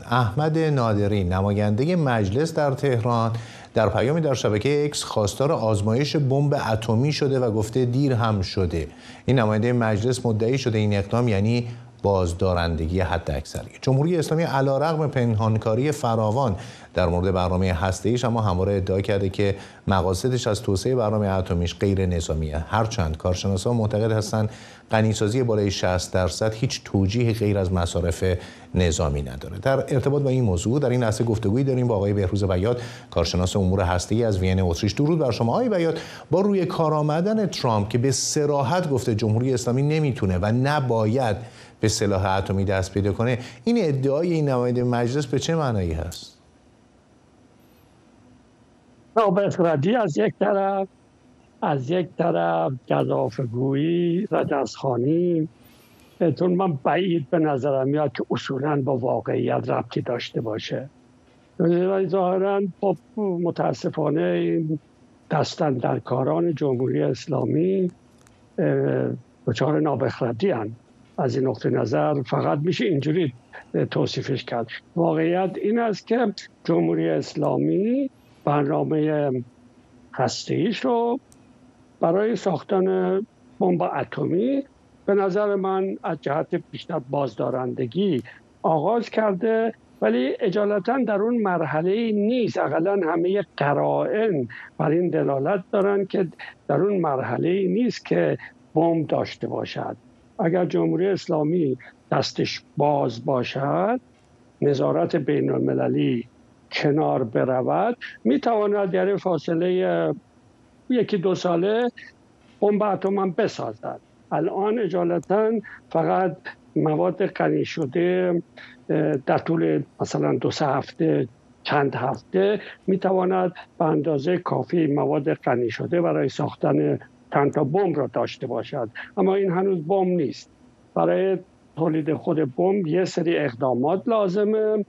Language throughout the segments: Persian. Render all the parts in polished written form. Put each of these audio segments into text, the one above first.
احمد نادری نماینده مجلس در تهران در پیامی در شبکه اکس خواستار آزمایش بمب اتمی شده و گفته دیر هم شده. این نماینده مجلس مدعی شده این اقدام یعنی بازدارندگی حداکثری. جمهوری اسلامی علیرغم پنهانکاری فراوان در مورد برنامه هسته‌ایش اما همواره ادعا کرده که مقاصدش از توسعه برنامه اتمیش غیر نظامیه. هرچند کارشناسان معتقد هستند غنیسازی بالای 60% هیچ توجیه غیر از مصارف نظامی نداره. در ارتباط با این موضوع در این لحظه گفتگویی داریم با آقای بهروز بیات، کارشناس امور هسته‌ای از وین اتریش. درود بر شما آقای بیات. با روی کار آمدن ترامپ که به صراحت گفته جمهوری اسلامی نمیتونه و نباید به سلاح اتمی دست پیدا کنه، این ادعای این نماینده مجلس به چه معنایی هست؟ نابخردی از یک طرف گزافه‌گویی، رجزخوانی، چون من بعید به نظرم میاد که اصولاً با واقعیت ربطی داشته باشه. و ظاهراً خب متاسفانه این دستاندرکاران جمهوری اسلامی دچار نابخردی هستند. از این نقطه نظر فقط میشه اینجوری توصیفش کرد. واقعیت این است که جمهوری اسلامی برنامه هسته‌ایش رو برای ساختن بمب اتمی به نظر من از جهت بیشتر بازدارندگی آغاز کرده، ولی اجالتا در اون مرحله نیست. اقلا همه قرائن بر این دلالت دارن که در اون مرحله نیست که بمب داشته باشد. اگر جمهوری اسلامی دستش باز باشد، نظارت بین المللی کنار برود، میتواند در فاصله 1-2 ساله بمب اتم بسازد. الان اجالتا فقط مواد غنی شده در طول مثلا 2-3 هفته، چند هفته میتواند به اندازه کافی مواد غنی شده برای ساختن چند تا بمب را داشته باشد. اما این هنوز بمب نیست. برای تولید خود بمب یه سری اقدامات لازمه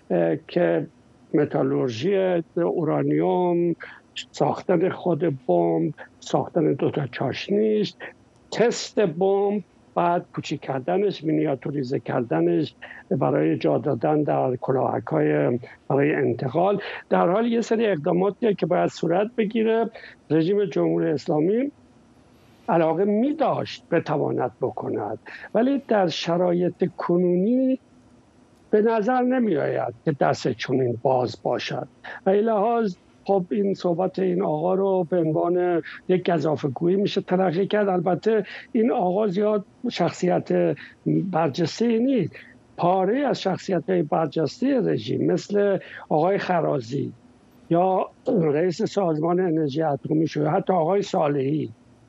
که متالورژی اورانیوم، ساختن خود بمب، ساختن 2 تا چاشنیش، تست بمب، بعد کوچیک کردنش، مینیاتوریزه کردنش برای جا دادن در کلاهک‌های برای انتقال. در حال یه سری اقداماتی که باید صورت بگیره. رژیم جمهوری اسلامی علاقه می داشت بتواند بکند، ولی در شرایط کنونی به نظر نمی آید که دست چنین باز باشد. و این لحاظ خب این صحبت این آقا رو به عنوان یک گزافه‌گویی میشه تلقی کرد. البته این آقا زیاد شخصیت برجسته نیست. پاره از شخصیت برجسته رژیم مثل آقای خرازی یا رئیس سازمان انرژی اتمی شده، حتی آقای صالحی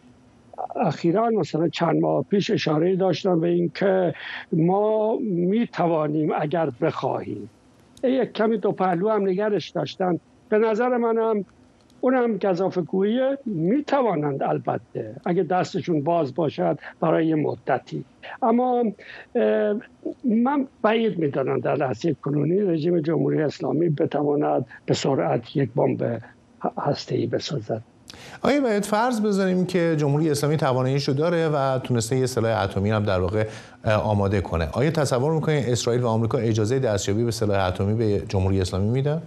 اخیراً مثلا چند ماه پیش اشاره داشتن به این که ما میتوانیم اگر بخواهیم. یک کمی دو پهلو هم نگرش داشتن. به نظر منم اونم گزافه‌گویی میتوانند البته اگه دستشون باز باشد برای مدتی. اما من بعید میدانم در لحظه کنونی رژیم جمهوری اسلامی بتواند به سرعت یک بمب هسته‌ای بسازد. آیا باید فرض بذاریم که جمهوری اسلامی تواناییشو داره و تونسته یه سلاح اتمی هم در واقع آماده کنه، آیا تصور میکنید اسرائیل و آمریکا اجازه دستیابی به سلاح اتمی به جمهوری اسلامی میدن؟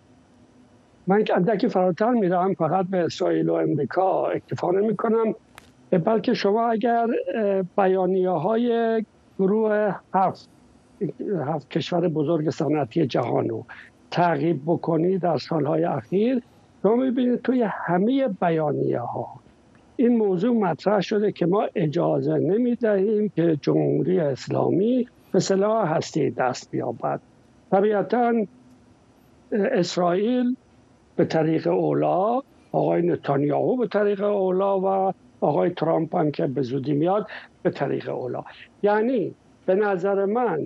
من که اندکی فراتر میرم، فقط به اسرائیل و امریکا اکتفا نمی‌کنم، بلکه شما اگر بیانیه‌های گروه 7 کشور بزرگ صنعتی جهان رو تعقیب بکنید در سالهای اخیر، شما می‌بینید توی همه بیانیه‌ها این موضوع مطرح شده که ما اجازه نمی‌دهیم که جمهوری اسلامی به سلاح هسته‌ای دست بیابد. طبیعتاً اسرائیل به طریق اولا، آقای نتانیاهو به طریق اولا و آقای ترامپ هم که به زودی میاد به طریق اولا. یعنی به نظر من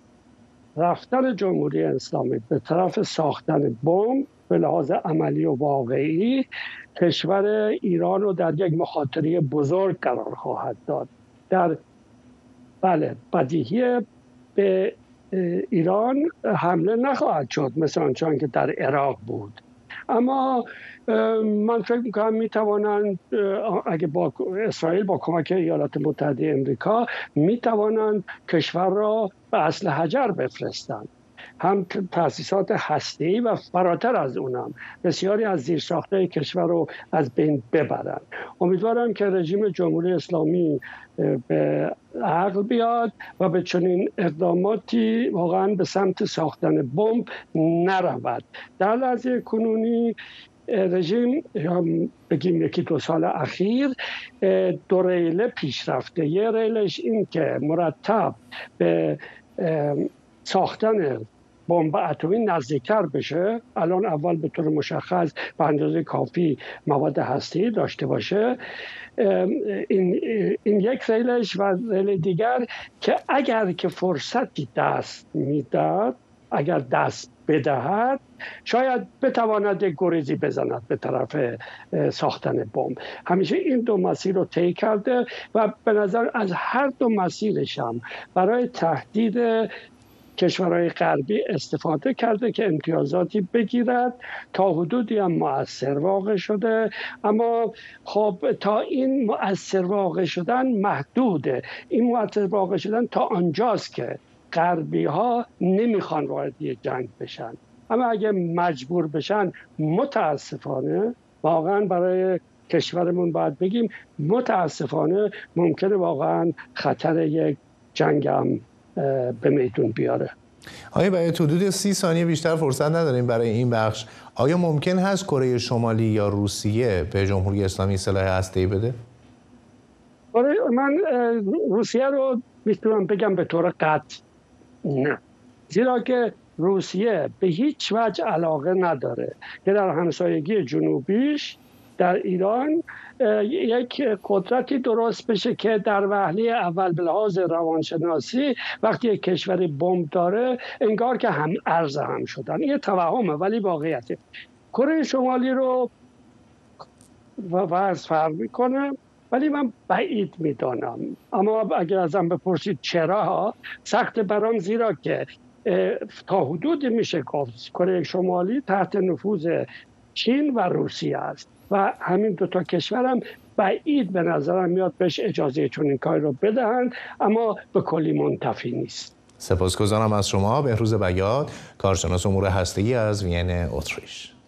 رفتن جمهوری اسلامی به طرف ساختن بمب به لحاظ عملی و واقعی کشور ایران رو در یک مخاطره بزرگ قرار خواهد داد. بله بدیهی به ایران حمله نخواهد شد مثل آنچه که در عراق بود، اما من فکر میکنم میتوانند اگه با اسرائیل با کمک ایالات متحده امریکا میتوانند کشور را به اصل حجر بفرستند. هم تأسیسات هسته‌ای و فراتر از اونم بسیاری از زیرساخت‌های کشور رو از بین ببرن. امیدوارم که رژیم جمهوری اسلامی به عقل بیاد و به چنین اقداماتی واقعا به سمت ساختن بمب نرود. در لحظه کنونی رژیم بگیم 1-2 سال اخیر 2 ریله پیش رفته. یه ریلش این که مرتب به ساختن بمب اتمی نزدیکتر بشه. الان اول به طور مشخص به اندازه کافی مواد هسته‌ای داشته باشه. این یک ریلش و ریل دیگر که اگر که فرصتی دست میداد، اگر دست بدهد، شاید بتواند گریزی بزند به طرف ساختن بمب. همیشه این 2 مسیر رو طی کرده و به نظر از هر 2 مسیرش هم برای تهدید کشورهای غربی استفاده کرده که امتیازاتی بگیرد. تا حدودی هم مؤثر واقع شده، اما خب تا این مؤثر واقع شدن محدوده. این مؤثر واقع شدن تا آنجاست که غربی ها نمیخوان وارد یک جنگ بشن، اما اگه مجبور بشن متاسفانه، واقعا برای کشورمون باید بگیم متاسفانه، ممکنه واقعا خطر یک جنگ هم به میدون بیاره. آیا برای حدود 30 ثانیه بیشتر فرصت نداریم برای این بخش؟ آیا ممکن هست کره شمالی یا روسیه به جمهوری اسلامی سلاح هسته‌ای بده؟ من روسیه رو میتونم بگم به طور قطع نه، زیرا که روسیه به هیچ وجه علاقه نداره که در همسایگی جنوبیش در ایران یک قدرتی درست بشه که در وهله اول به لحاظ روانشناسی وقتی یک کشور بمب داره انگار که هم ارز هم شدن. این توهمه ولی واقعیته. کره شمالی رو وضع فرق میکنه ولی من بعید میدانم. اما اگر ازم بپرسید چرا، سخت برام، زیرا که تا حدود میشه گفت کره شمالی تحت نفوذ چین و روسیه است و همین 2 تا کشورم بعید به نظرم میاد بهش اجازه چون این کار رو بدهند، اما به کلی منتفی نیست. سپاسگزارم از شما بهروز بیات، کارشناس امور هسته‌ای از وین اتریش.